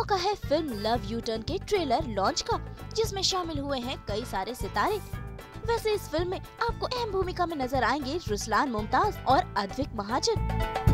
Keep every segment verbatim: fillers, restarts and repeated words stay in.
मौका है film love you turn के ट्रेलर लॉन्च का, जिसमें शामिल हुए हैं कई सारे सितारे। वैसे इस फिल्म में आपको अहम भूमिका में नजर आएंगे रुसलान मुमताज और अद्विक महाजन।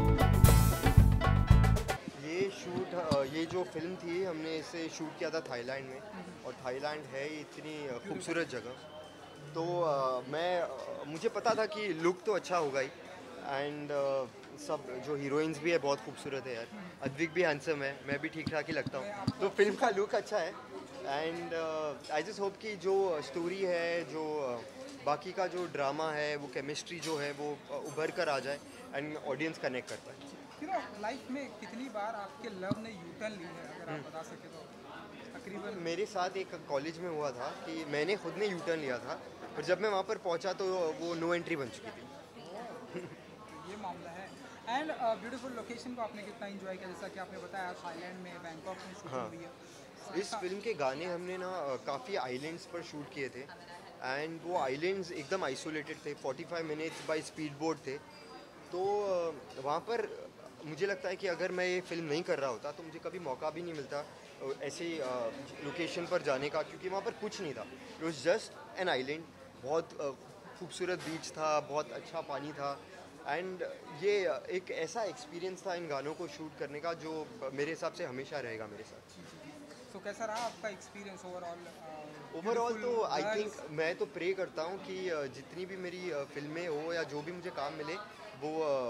ये शूट ये जो फिल्म थी हमने इसे शूट किया था थाईलैंड में, और थाईलैंड है इतनी खूबसूरत जगह। तो uh, मैं uh, मुझे पता था कि लुक तो अच्छा होगा ही, एंड uh, सब जो हीरोइंस भी है बहुत खूबसूरत है यार। अद्विक भी हैंडसम है, मैं भी ठीक ठाक ही लगता हूँ, तो फिल्म का लुक अच्छा है। एंड आई जस्ट होप कि जो स्टोरी है, जो uh, बाकी का जो ड्रामा है, वो केमिस्ट्री जो है वो uh, उभर कर आ जाए एंड ऑडियंस कनेक्ट कर पाए। लाइफ में कितनी बार आपके लव ने यू टर्न ली है, अगर आप बता सके तो? तकरीबन मेरे साथ एक कॉलेज में हुआ था कि मैंने खुद ने यू टर्न लिया था, और जब मैं वहाँ पर पहुँचा तो वो नो एंट्री बन चुकी थी। ये मामला है। एंड ब्यूटीफुल लोकेशन को आपने कितना एंजॉय किया? जैसा कि आपने बताया थाईलैंड में, बैंकॉक में शूटिंग हाँ, हुई है। इस फिल्म के गाने हमने ना काफ़ी आइलैंड्स पर शूट किए थे, एंड वो आइलैंड्स एकदम आइसोलेटेड थे, पैंतालीस मिनट्स बाय स्पीड बोट थे। तो वहाँ पर मुझे लगता है कि अगर मैं ये फिल्म नहीं कर रहा होता तो मुझे कभी मौका भी नहीं मिलता ऐसे लोकेशन पर जाने का, क्योंकि वहाँ पर कुछ नहीं था। It was just an island, बहुत खूबसूरत बीच था, बहुत अच्छा पानी था, एंड ये एक ऐसा एक्सपीरियंस था इन गानों को शूट करने का जो मेरे हिसाब से हमेशा रहेगा मेरे साथ। तो कैसा रहा आपका एक्सपीरियंस ओवरऑल? ओवरऑल तो आई थिंक मैं तो प्रे करता हूँ कि जितनी भी मेरी फिल्में हो या जो भी मुझे काम मिले वो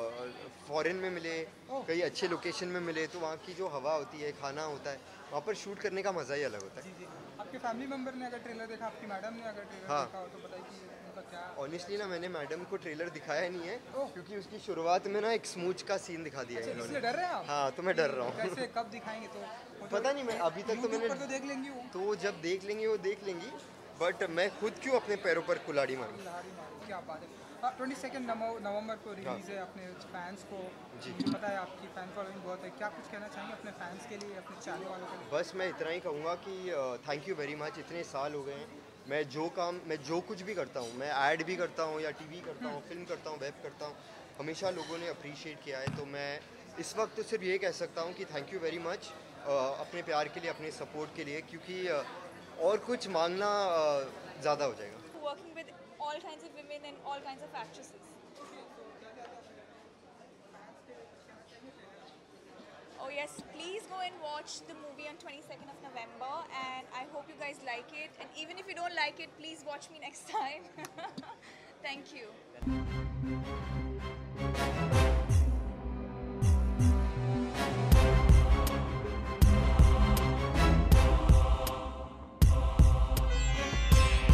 फॉरेन में मिले, कई अच्छे लोकेशन में मिले, तो वहाँ की जो हवा होती है, खाना होता है, वहाँ पर शूट करने का मज़ा ही अलग होता है। जी जी। आपके फैमिली मेंबर ने अगर ट्रेलर देखा, आपकी मैडम ने अगर ट्रेलर हाँ। देखा हो तो बताइए कि उनका क्या? ऑनेस्टली ना मैंने मैडम को ट्रेलर दिखाया नहीं है, क्योंकि उसकी शुरुआत में ना एक स्मूच का सीन दिखा दिया है अच्छा, इन्होंने। इसलिए डर रहे हैं आप? हाँ, तो मैं डर रहा हूँ। कैसे कब दिखाएंगे? तो वो तो पता नहीं, मैं अभी तक तो YouTube मैंने पर तो देख लेंगी वो। तो जब देख लेंगी वो देख लेंगी, बट मैं खुद क्यों अपने पैरों पर कुल्हाड़ी मारूं। कुल्हाड़ी मारो, क्या बात है। ट्वेंटी सेकेंड नवंबर को रिलीज़ है। अपने फैंस को जी। मुझे पता है आपकी फ़ैन फॉलोइंग बहुत है, क्या कुछ कहना चाहेंगे अपने फैंस के लिए, अपने चाहने वालों के लिए? बस मैं इतना ही कहूँगा कि थैंक यू वेरी मच। इतने साल हो गए हैं, मैं जो काम मैं जो कुछ भी करता हूँ, मैं ऐड भी करता हूँ या टीवी करता हूँ, फिल्म करता हूँ, वेब करता हूँ, हमेशा लोगों ने अप्रिशिएट किया है। तो मैं इस वक्त तो सिर्फ ये कह सकता हूँ कि थैंक यू वेरी मच अपने प्यार के लिए, अपने सपोर्ट के लिए, क्योंकि और कुछ मांगना ज़्यादा हो जाएगा। Working with all kinds of women and all kinds of actresses. Oh yes, please go and watch the movie on twenty-second of November, and I hope you guys like it. And even if you don't like it, please watch me next time. Thank you.